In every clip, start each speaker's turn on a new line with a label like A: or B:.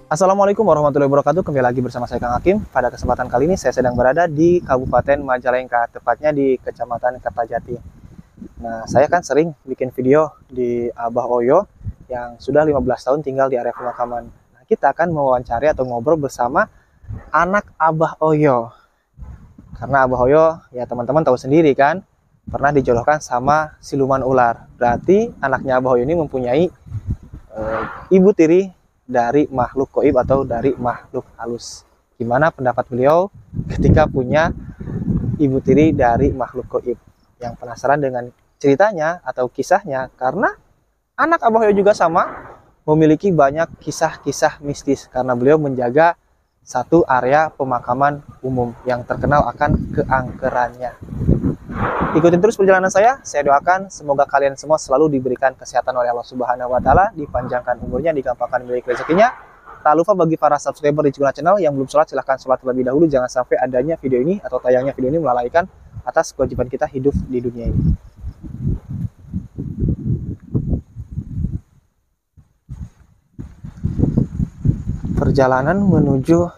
A: Assalamualaikum warahmatullahi wabarakatuh. Kembali lagi bersama saya Kang Hakim. Pada kesempatan kali ini saya sedang berada di Kabupaten Majalengka, tepatnya di Kecamatan Kertajati. Nah, saya kan sering bikin video di Abah Oyo yang sudah 15 tahun tinggal di area pemakaman. Nah, kita akan mewawancari atau ngobrol bersama anak Abah Oyo. Karena Abah Oyo, ya teman-teman tahu sendiri kan, pernah dijodohkan sama siluman ular. Berarti anaknya Abah Oyo ini mempunyai ibu tiri dari makhluk goib atau dari makhluk halus. Gimana pendapat beliau ketika punya ibu tiri dari makhluk goib? Yang penasaran dengan ceritanya atau kisahnya, karena anak Abah Oyo juga sama, memiliki banyak kisah-kisah mistis karena beliau menjaga satu area pemakaman umum yang terkenal akan keangkerannya. Ikutin terus perjalanan saya doakan semoga kalian semua selalu diberikan kesehatan oleh Allah Subhanahu wa taala, dipanjangkan umurnya, digampangkan milik rezekinya. Tak lupa bagi para subscriber di channel yang belum sholat, silahkan sholat terlebih dahulu. Jangan sampai adanya video ini atau tayangnya video ini melalaikan atas kewajiban kita hidup di dunia ini. Perjalanan menuju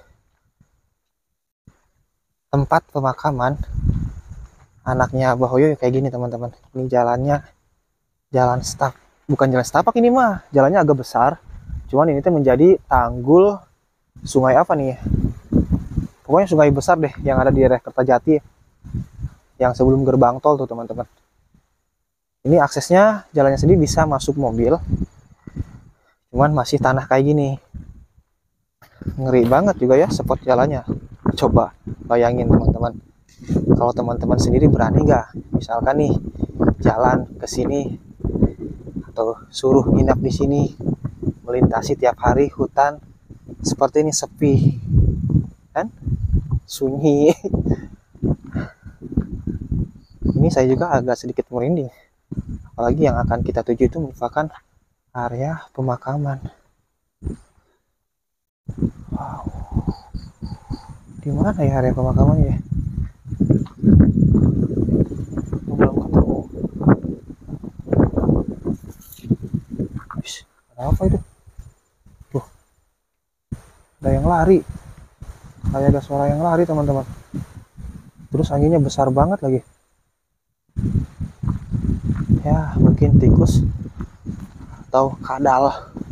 A: tempat pemakaman anaknya Abah Oyo kayak gini teman-teman. Ini jalannya jalan setapak, bukan jalan setapak ini mah, jalannya agak besar. Cuman ini tuh menjadi tanggul sungai apa nih? Pokoknya sungai besar deh yang ada di daerah Kertajati, yang sebelum gerbang tol tuh teman-teman. Ini aksesnya jalannya sendiri bisa masuk mobil, cuman masih tanah kayak gini. Ngeri banget juga ya spot jalannya. Coba bayangin teman-teman, kalau teman-teman sendiri berani nggak misalkan nih jalan ke sini atau suruh nginap di sini, melintasi tiap hari hutan seperti ini, sepi kan, sunyi. Ini saya juga agak sedikit merinding, apalagi yang akan kita tuju itu merupakan area pemakaman. Wow, di mana ya area pemakamannya ya? Belum ketemu. Ada apa itu? Tuh, ada yang lari. Kayak ada suara yang lari teman-teman. Terus anginnya besar banget lagi. Ya, mungkin tikus atau kadal.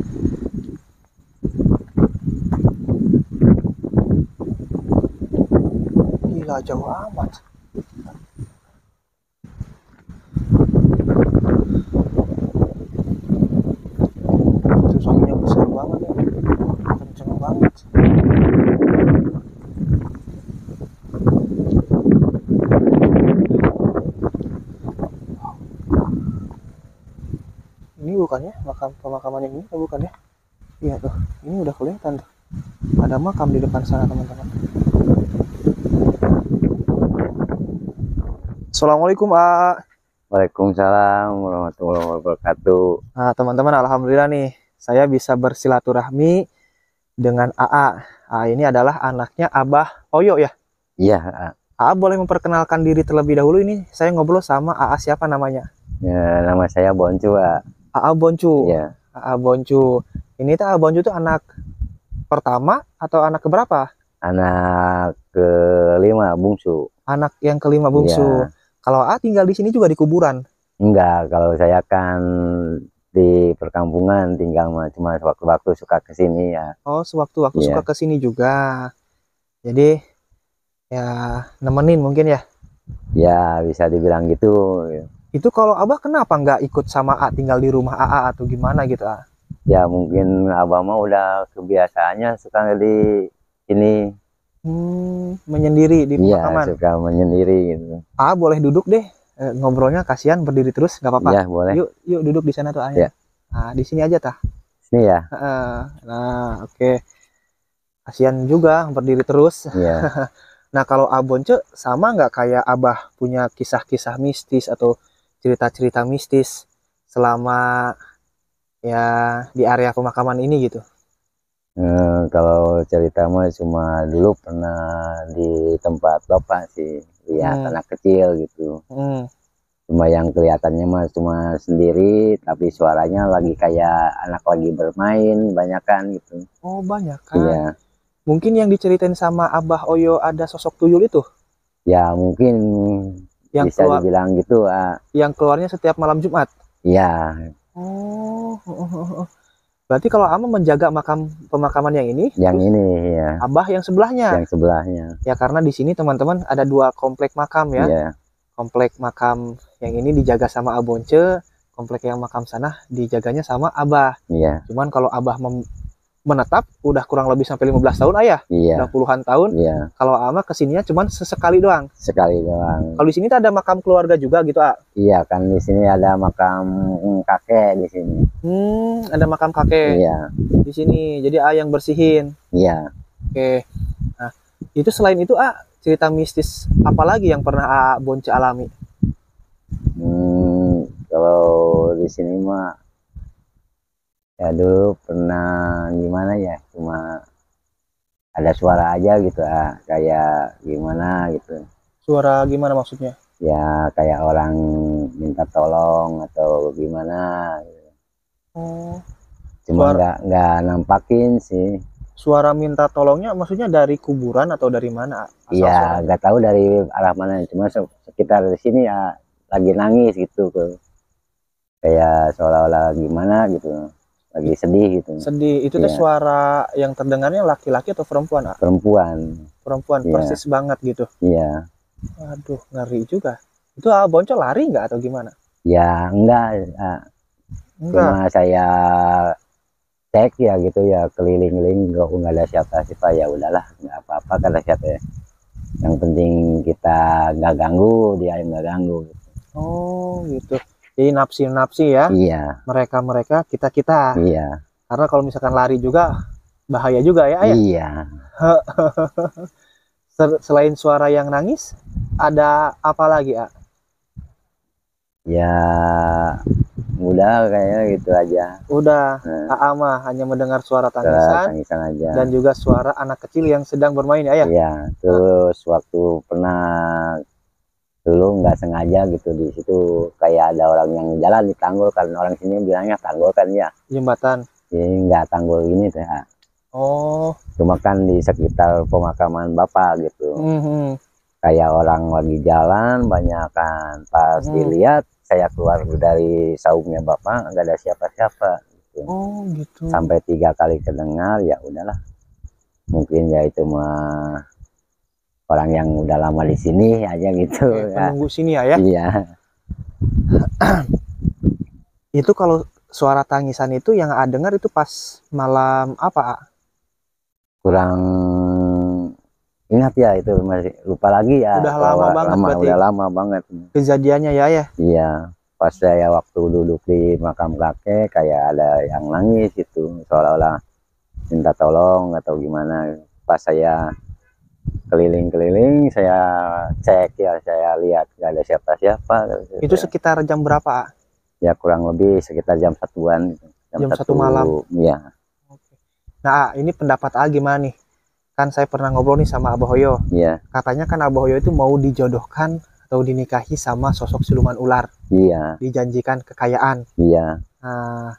A: Gila, jauh amat. Terus anginnya besar banget ya, kenceng banget. Ini bukannya pemakaman ini, bukan ya? Iya tuh, ini udah kelihatan tuh. Ada makam di depan sana teman-teman. Assalamualaikum, A.
B: Waalaikumsalam warahmatullahi wabarakatuh.
A: Nah, teman-teman, alhamdulillah nih, saya bisa bersilaturahmi dengan AA. AA ini adalah anaknya Abah Oyo ya?
B: Iya,
A: AA boleh memperkenalkan diri terlebih dahulu, ini saya ngobrol sama AA siapa namanya?
B: ya, nama saya Boncu, Pak.
A: AA Boncu.
B: Iya,
A: AA Boncu. Ini tuh AA Boncu tuh anak pertama atau anak keberapa?
B: anak kelima bungsu.
A: Anak yang kelima bungsu.
B: Iya.
A: Kalau AA tinggal di sini juga di kuburan?
B: Enggak, kalau saya kan di perkampungan tinggal cuma sewaktu-waktu suka ke sini ya.
A: Oh, sewaktu-waktu
B: Iya.
A: suka ke sini juga. Jadi ya nemenin mungkin ya.
B: Ya, bisa dibilang gitu.
A: Itu kalau Abah kenapa nggak ikut sama A, tinggal di rumah AA atau gimana gitu, A?
B: Ya, mungkin Abah mah udah kebiasaannya suka di sini.
A: Menyendiri di
B: Iya,
A: pemakaman.
B: suka menyendiri gitu.
A: A boleh duduk deh, ngobrolnya kasihan berdiri terus nggak apa-apa.
B: Iya, boleh.
A: Yuk duduk di sana tuh A.
B: Ya.
A: Nah, di sini aja tah.
B: Sini ya.
A: Nah, oke. Kasihan juga berdiri terus.
B: Iya.
A: Nah, kalau Abonce sama nggak kayak Abah punya kisah-kisah mistis atau cerita-cerita mistis selama ya di area pemakaman ini gitu?
B: Kalau cerita mah cuma dulu pernah di tempat bapak sih lihat anak kecil gitu. Cuma yang kelihatannya mah cuma sendiri, tapi suaranya lagi kayak anak lagi bermain, banyakan gitu.
A: Oh, banyak kan.
B: Iya,
A: Mungkin yang diceritain sama Abah Oyo ada sosok tuyul itu
B: ya mungkin
A: yang
B: bisa
A: keluar,
B: dibilang gitu.
A: yang keluarnya setiap malam Jumat.
B: Iya,
A: Oh, berarti kalau Ama menjaga pemakaman yang ini,
B: yang
A: terus
B: ini ya,
A: Abah yang sebelahnya.
B: yang sebelahnya.
A: Ya karena di sini teman-teman ada 2 komplek makam ya.
B: Iya,
A: Komplek makam yang ini dijaga sama Abonce, komplek yang makam sana dijaganya sama Abah.
B: iya,
A: Cuman kalau Abah menetap udah kurang lebih sampai 15 tahun ayah. Udah
B: iya,
A: puluhan tahun.
B: iya.
A: Kalau Ama kesininya cuman sesekali doang.
B: Sekali doang.
A: Kalau di sini tuh ada makam keluarga juga gitu, ah.
B: Iya kan, di sini ada makam kakek di sini.
A: Ada makam kakek
B: Iya,
A: di sini. Jadi yang bersihin.
B: iya.
A: Oke. Nah, itu selain itu cerita mistis apa lagi yang pernah Bonce alami?
B: Kalau di sini mah ya dulu pernah gimana ya, cuma ada suara aja gitu, kayak gimana gitu.
A: Suara gimana maksudnya?
B: Ya kayak orang minta tolong atau gimana gitu.
A: Oh,
B: Cuma
A: suara
B: nggak nampakin sih.
A: suara minta tolongnya maksudnya dari kuburan atau dari mana asal
B: Iya,
A: suaranya?
B: nggak tahu dari arah mana, cuma sekitar di sini ya lagi nangis gitu, kayak seolah-olah gimana gitu, lagi sedih gitu.
A: Sedih. Itu teh
B: Iya,
A: suara yang terdengarnya laki-laki atau perempuan, ah?
B: perempuan.
A: Perempuan,
B: Iya,
A: persis banget gitu.
B: iya.
A: Aduh, ngeri juga. Itu Bonco lari nggak atau gimana?
B: Ya enggak,
A: Enggak.
B: cuma saya cek ya gitu ya, keliling-keliling, nggak ada siapa-siapa, ya udahlah nggak apa-apa kata siapa ya. Yang penting kita nggak ganggu, dia yang nggak ganggu.
A: Oh, gitu. Jadi napsi-napsi ya.
B: Iya,
A: Mereka-mereka, kita-kita.
B: iya,
A: Karena kalau misalkan lari juga bahaya juga ya, ayah.
B: iya.
A: Selain suara yang nangis, ada apa lagi, ah?
B: Ya udah kayaknya gitu aja.
A: Udah,
B: Nah,
A: AA mah hanya mendengar suara
B: suara
A: tangisan
B: tangisan aja.
A: dan juga suara anak kecil yang sedang bermain ya, ayah.
B: Iya, terus waktu pernah dulu nggak sengaja gitu, di situ kayak ada orang yang jalan di tanggul, kan orang sini bilangnya tanggul kan ya.
A: Jembatan.
B: Ini nggak tanggul ini teh,
A: Oh,
B: cuma kan di sekitar pemakaman bapak gitu. Kayak orang lagi jalan banyak kan, pas dilihat saya keluar dari saungnya bapak nggak ada siapa-siapa gitu.
A: Oh, gitu.
B: Sampai 3 kali kedengar, ya udahlah, mungkin ya itu mah orang yang udah lama di sini aja gitu.
A: Oke,
B: Ya.
A: penunggu sini ya.
B: Iya,
A: Itu kalau suara tangisan itu yang A dengar itu pas malam apa, A?
B: kurang ingat ya, itu masih lupa lagi ya.
A: Udah lama banget berarti
B: udah lama banget
A: kejadiannya ya, ya.
B: Iya, pas saya waktu duduk di makam kakek kayak ada yang nangis gitu, seolah-olah minta tolong atau gimana. Pas saya keliling-keliling, saya cek ya, saya lihat nggak ada siapa-siapa.
A: Itu sekitar jam berapa, A?
B: Ya kurang lebih sekitar jam 1-an gitu.
A: Jam 1 malam.
B: Iya.
A: Nah, ini pendapat A gimana nih? Kan saya pernah ngobrol nih sama Abah Hoyo.
B: Iya.
A: Katanya kan Abah Hoyo itu mau dijodohkan atau dinikahi sama sosok siluman ular.
B: Iya.
A: Dijanjikan kekayaan.
B: Iya.
A: Nah,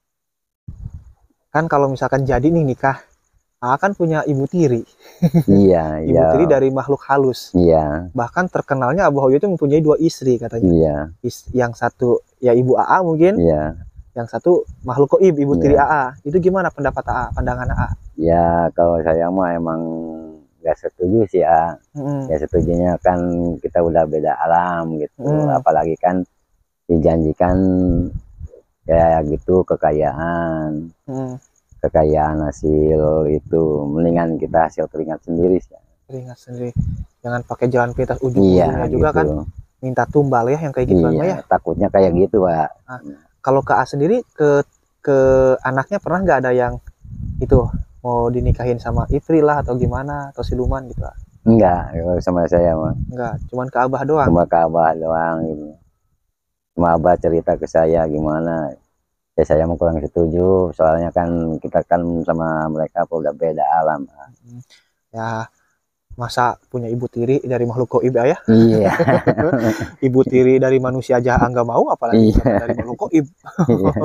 A: kan kalau misalkan jadi nih nikah, A kan punya ibu tiri.
B: Iya.
A: Ibu tiri dari makhluk halus.
B: Iya.
A: Bahkan terkenalnya Abah Hoyo itu mempunyai 2 istri katanya.
B: Iya.
A: Yang satu ya ibu AA mungkin.
B: Iya.
A: Yang satu makhluk goib, ibu tiri AA. Itu gimana pendapat AA, pandangan AA?
B: Ya kalau saya mah emang nggak setuju sih ya. Ya setujunya kan kita udah beda alam gitu. Apalagi kan dijanjikan kayak gitu kekayaan. Kekayaan hasil itu, mendingan kita hasil keringat sendiri sih.
A: Keringat sendiri. Jangan pakai jalan pintas ujung-ujungnya juga gitu. Kan minta tumbal ya yang kayak gitu.
B: Iya, ya. Takutnya kayak gitu, Pak.
A: Nah, kalau ke A sendiri ke anaknya pernah nggak ada yang itu mau dinikahin sama Ifri lah atau gimana atau siluman gitu?
B: Enggak, kalau sama saya mah.
A: Enggak, cuman ke Abah doang.
B: Cuma ke Abah doang gitu. Cuma Abah cerita ke saya gimana. Ya saya mau kurang setuju, soalnya kan kita kan sama mereka udah beda alam.
A: Ya Masa punya ibu tiri dari makhluk gaib ya?
B: Iya.
A: Ibu tiri dari manusia aja nggak mau, apalagi
B: Iya.
A: dari makhluk gaib.
B: Iya.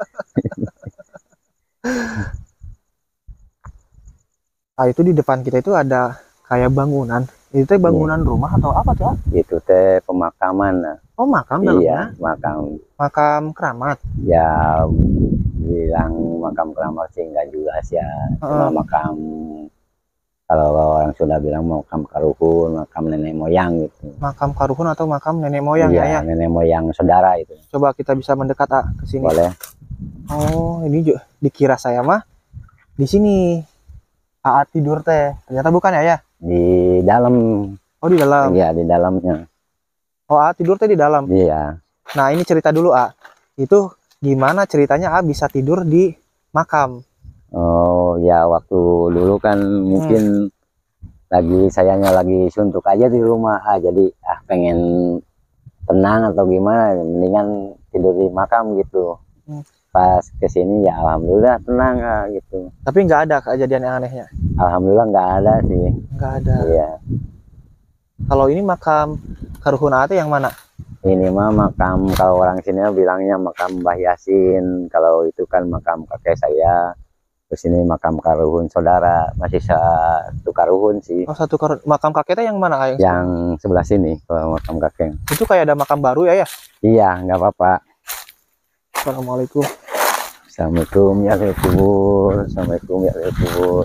A: Nah, itu di depan kita itu ada kayak bangunan. Itu teh bangunan rumah atau apa tuh?
B: Itu teh pemakaman.
A: Oh, makam
B: Iya,
A: dalamnya.
B: makam.
A: Makam keramat.
B: Ya, bilang makam keramat sih enggak juga sih ya. Cuma makam, kalau orang sudah bilang makam karuhun, makam nenek moyang gitu.
A: Makam karuhun atau makam nenek moyang
B: ya? Nenek moyang saudara itu.
A: Coba kita bisa mendekat ke sini.
B: Boleh.
A: Oh, ini juga dikira saya mah di sini. Tidur teh. Ternyata bukan ya?
B: Di dalam.
A: Oh, di dalam.
B: Iya, di dalamnya.
A: Oh, tidur teh di dalam.
B: Iya.
A: Nah, ini cerita dulu, Itu gimana ceritanya bisa tidur di makam?
B: Oh, ya waktu dulu kan mungkin sayanya lagi suntuk aja di rumah. Jadi pengen tenang atau gimana, mendingan tidur di makam gitu. Pas kesini ya alhamdulillah tenang gitu.
A: Tapi nggak ada kejadian yang anehnya?
B: Alhamdulillah nggak ada sih.
A: Nggak ada.
B: Iya.
A: Kalau ini makam karuhun yang mana?
B: Ini mah makam, kalau orang sini bilangnya makam Mbah Yasin. Kalau itu kan makam kakek saya. Terus ini makam karuhun saudara, masih satu karuhun sih.
A: Oh, satu karuhun. Makam kakeknya yang mana?
B: Yang sebelah sini, kalau makam kakek.
A: Itu kayak ada makam baru ya?
B: Iya, nggak apa-apa.
A: Assalamualaikum.
B: Assalamualaikum ya kubur. Assalamualaikum ya kubur.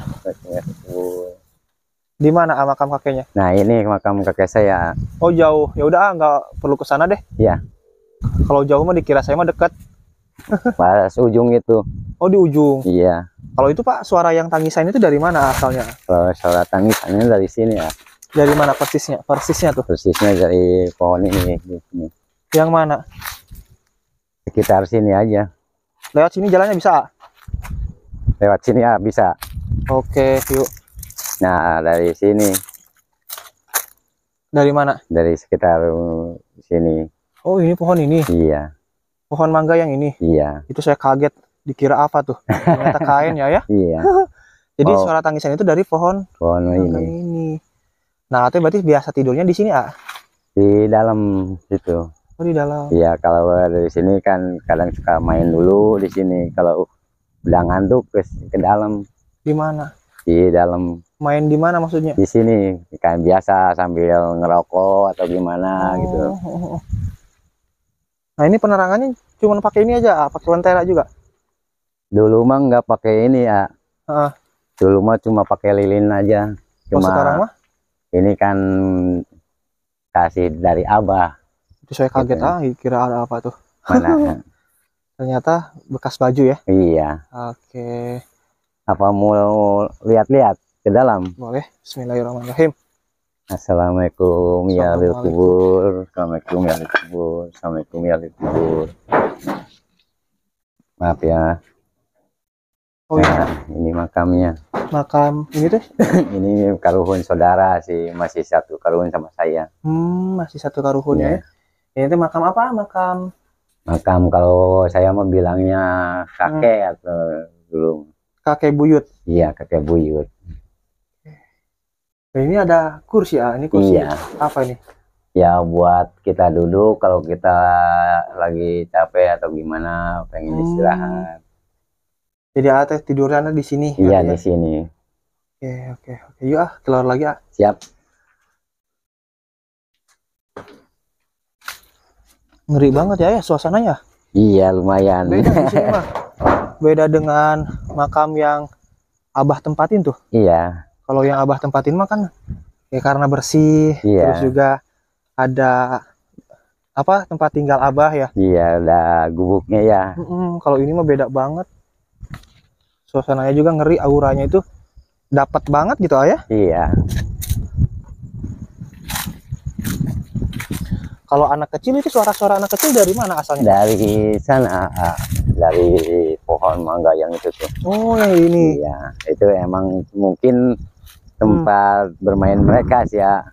A: Di mana makam kakeknya?
B: Nah, ini makam kakek saya.
A: Oh, jauh. Ya udah, nggak perlu ke sana deh.
B: Iya.
A: Kalau jauh mah dikira saya mah dekat.
B: Pas ujung itu.
A: Oh, di ujung.
B: Iya.
A: Kalau itu Pak, suara yang tangisan itu dari mana asalnya?
B: Kalau suara tangisannya dari sini ya.
A: Dari mana persisnya? Persisnya tuh?
B: Persisnya dari pohon ini.
A: Yang mana?
B: Sekitar sini aja.
A: Lewat sini jalannya bisa?
B: Lewat sini ya bisa.
A: Oke, yuk.
B: Nah, dari sini.
A: Dari mana?
B: Dari sekitar sini.
A: Oh, ini pohon ini?
B: Iya.
A: Pohon mangga yang ini?
B: Iya.
A: Itu saya kaget. Dikira apa tuh? Ternyata kain ya?
B: Iya.
A: Jadi suara tangisan itu dari pohon ini. Nah, itu berarti biasa tidurnya di sini,
B: Di dalam situ.
A: Oh, di dalam.
B: Iya, kalau dari sini kan kadang suka main dulu di sini. Kalau udah ngantuk ke dalam.
A: Di mana?
B: Di dalam.
A: Main di mana maksudnya?
B: Di sini kan biasa sambil ngerokok atau gimana gitu.
A: Nah, ini penerangannya cuma pakai ini aja, pakai lentera juga.
B: Dulu mah nggak pakai ini ya. Dulu mah cuma pakai lilin aja. Cuma
A: sekarang mah? Ini
B: kan kasih dari Abah.
A: Itu saya kaget gitu. Kira ada apa tuh?
B: Mana?
A: Ternyata bekas baju ya?
B: Iya.
A: Oke.
B: Apa mau lihat-lihat ke dalam?
A: Boleh. Bismillahirrahmanirrahim.
B: Assalamualaikum ya ahli kubur. Assalamualaikum ya ahli kubur. Assalamualaikum ya ahli kubur. Maaf ya.
A: Oh,
B: nah, ini makamnya.
A: Makam ini tuh?
B: Ini karuhun saudara sih, masih satu karuhun sama saya.
A: Masih satu karuhun ya. Ini tuh makam apa? Makam
B: kalau saya mau bilangnya kakek atau belum.
A: Kakek buyut.
B: Iya, kakek buyut.
A: Nah, ini ada kursi ini kursi.
B: Iya.
A: Apa ini?
B: Ya buat kita duduk kalau kita lagi capek atau gimana, pengen istirahat.
A: Jadi tidurnya di sini.
B: Iya, di sini.
A: Oke. Yuk keluar lagi
B: Siap.
A: Ngeri banget ya suasananya.
B: Iya, lumayan.
A: Beda di sini mah. Beda dengan makam yang Abah tempatin tuh.
B: Iya.
A: Kalau yang Abah tempatin mah kan ya karena bersih, terus juga ada tempat tinggal Abah ya.
B: Iya, udah gubuknya ya.
A: Kalau ini mah beda banget. Suasananya juga ngeri, auranya itu dapat banget gitu ya.
B: Iya.
A: Kalau anak kecil itu suara-suara anak kecil dari mana asalnya?
B: Dari sana, dari pohon mangga yang itu tuh.
A: Oh, yang ini.
B: Iya, itu emang mungkin tempat bermain mereka sih ya.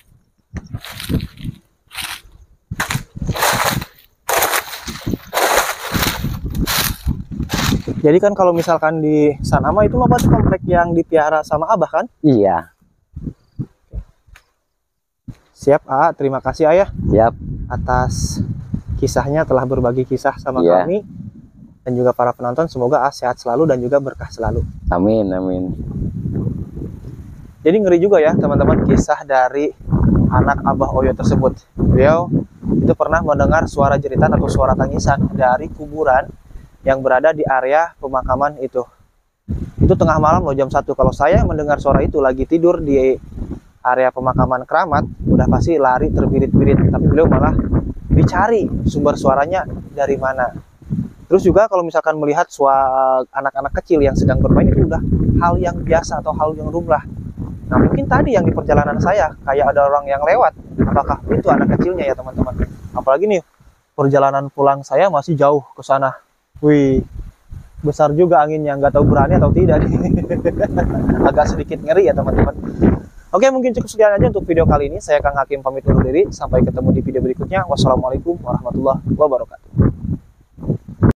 A: Jadi kan kalau misalkan di sana mah itu apa komplek yang dipiara sama Abah kan?
B: Iya.
A: Siap, AA. Terima kasih Ayah.
B: Siap.
A: Atas kisahnya, telah berbagi kisah sama kami dan juga para penonton. Semoga AA sehat selalu dan juga berkah selalu.
B: Amin, amin.
A: Jadi ngeri juga ya teman-teman kisah dari anak Abah Oyo tersebut. Beliau itu pernah mendengar suara jeritan atau suara tangisan dari kuburan yang berada di area pemakaman itu. Itu tengah malam loh, jam 1. Kalau saya mendengar suara itu lagi tidur di area pemakaman keramat, udah pasti lari terbirit-birit. Tapi beliau malah dicari sumber suaranya dari mana. Terus juga kalau misalkan melihat suara anak-anak kecil yang sedang bermain, itu udah hal yang biasa atau hal yang lumrah. Nah mungkin tadi yang di perjalanan saya kayak ada orang yang lewat, apakah itu anak kecilnya ya teman-teman? Apalagi nih perjalanan pulang saya masih jauh ke sana. Wih, besar juga anginnya, nggak tahu berani atau tidak nih. Agak sedikit ngeri ya teman-teman. Oke, mungkin cukup sekian aja untuk video kali ini. Saya Kang Hakim pamit undur diri. Sampai ketemu di video berikutnya. Wassalamualaikum warahmatullahi wabarakatuh.